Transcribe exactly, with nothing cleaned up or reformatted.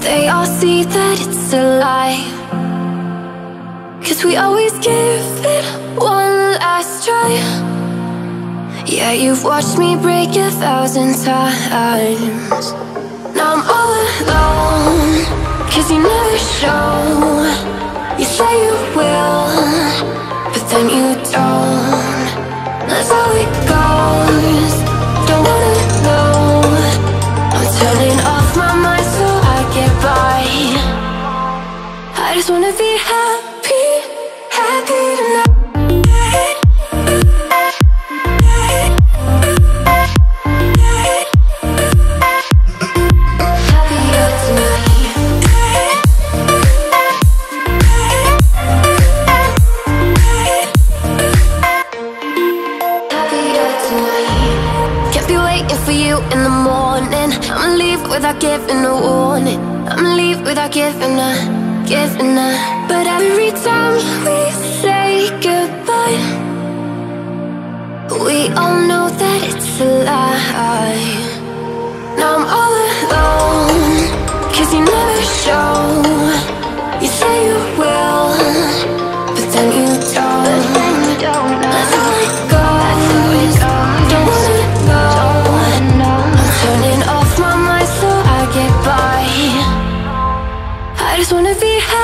they all see that it's a lie. Cause we always give it one last try. Yeah, you've watched me break a thousand times. Now I'm all alone, cause you never show. You say you will, but then you don't. That's how it goes, don't wanna know. I'm turning off my mind so I get by. I just wanna be happy, happy tonight. Without giving a warning, I'ma leave without giving a, giving a. But every time we say goodbye, we all know that it's a lie. Now I'm all alone, cause you never show. You say you will, but then you don't. That's how it goes, don't wanna know. I'm turning off my mind so I get by. I just wanna be happy.